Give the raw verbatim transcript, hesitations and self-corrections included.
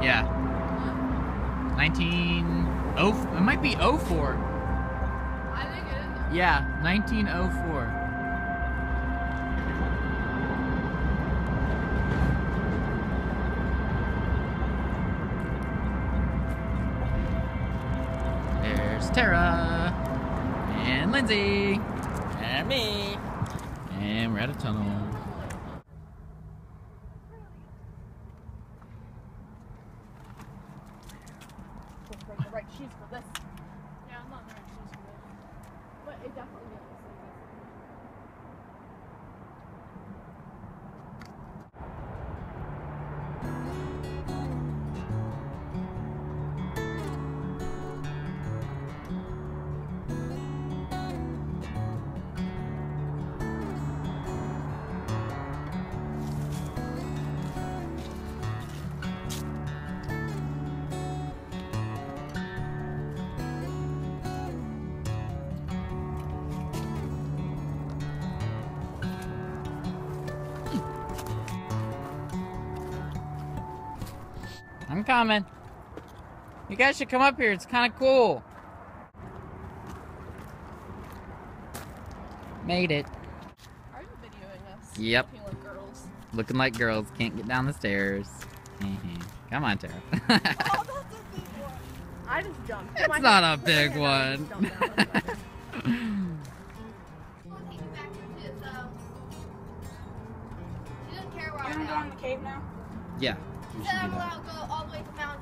Yeah. nineteen oh, it might be oh four. I think it is. Yeah, nineteen oh four. There's Tara and Lindsay and me, and we're at a tunnel. The right shoes for this. Yeah, I'm not the right shoes for this. But it definitely makes sense. I'm coming. You guys should come up here. It's kind of cool. Made it. Are you videoing us? Yep. Looking like girls. Looking like girls. Can't get down the stairs. Come on, Tara. Oh, that's a big one. I just jumped. It's not a big one. You're gonna go in the cave now? Yeah. Then I'm gonna go all the way to Mount